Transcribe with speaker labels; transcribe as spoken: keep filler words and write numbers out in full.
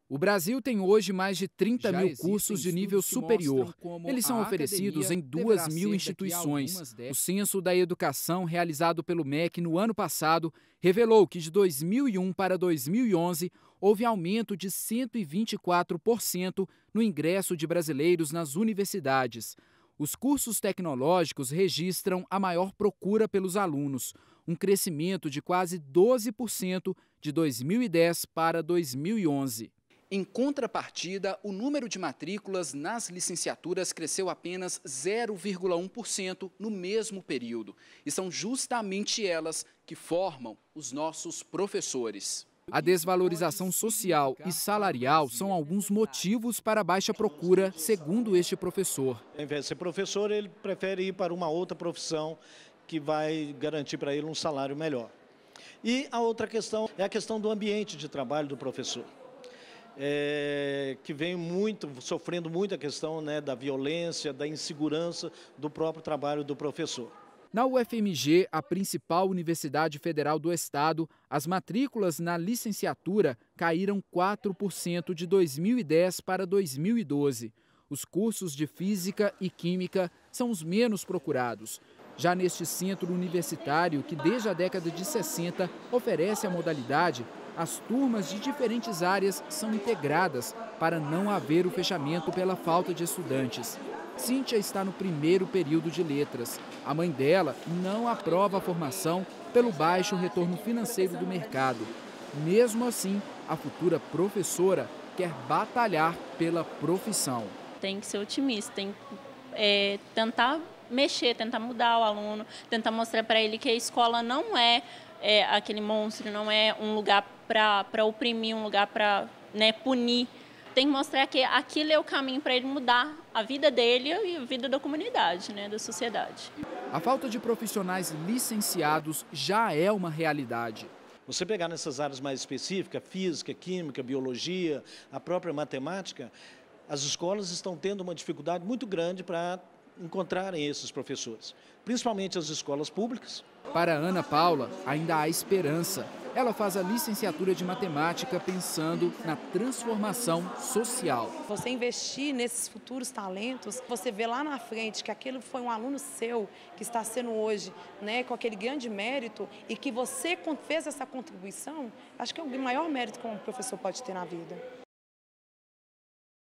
Speaker 1: O Brasil tem hoje mais de trinta mil cursos de nível superior. Eles são oferecidos em duas mil instituições. O Censo da Educação, realizado pelo M E C no ano passado, revelou que de dois mil e um para dois mil e onze houve aumento de cento e vinte e quatro por cento no ingresso de brasileiros nas universidades. Os cursos tecnológicos registram a maior procura pelos alunos, um crescimento de quase doze por cento de dois mil e dez para dois mil e onze. Em contrapartida, o número de matrículas nas licenciaturas cresceu apenas zero vírgula um por cento no mesmo período. E são justamente elas que formam os nossos professores. A desvalorização social e salarial são alguns motivos para a baixa procura, segundo este professor.
Speaker 2: Ao invés de ser professor, ele prefere ir para uma outra profissão que vai garantir para ele um salário melhor. E a outra questão é a questão do ambiente de trabalho do professor. É, que vem muito, sofrendo muito a questão, né, da violência, da insegurança do próprio trabalho do professor.
Speaker 1: Na U F M G, a principal universidade federal do estado, as matrículas na licenciatura caíram quatro por cento de dois mil e dez para dois mil e doze. Os cursos de Física e Química são os menos procurados. Já neste centro universitário, que desde a década de sessenta oferece a modalidade, as turmas de diferentes áreas são integradas para não haver o fechamento pela falta de estudantes. Cíntia está no primeiro período de letras. A mãe dela não aprova a formação pelo baixo retorno financeiro do mercado. Mesmo assim, a futura professora quer batalhar pela profissão.
Speaker 3: Tem que ser otimista, tem que é, tentar mexer, tentar mudar o aluno, tentar mostrar para ele que a escola não é, é aquele monstro, não é um lugar para oprimir, um lugar para, né, punir. Tem que mostrar que aquilo é o caminho para ele mudar a vida dele e a vida da comunidade, né, da sociedade.
Speaker 1: A falta de profissionais licenciados já é uma realidade.
Speaker 2: Você pegar nessas áreas mais específicas, física, química, biologia, a própria matemática, as escolas estão tendo uma dificuldade muito grande para encontrarem esses professores, principalmente as escolas públicas.
Speaker 1: Para Ana Paula, ainda há esperança. Ela faz a licenciatura de matemática pensando na transformação social.
Speaker 4: Você investir nesses futuros talentos, você vê lá na frente que aquele foi um aluno seu que está sendo hoje, né, com aquele grande mérito e que você fez essa contribuição, acho que é o maior mérito que um professor pode ter na vida.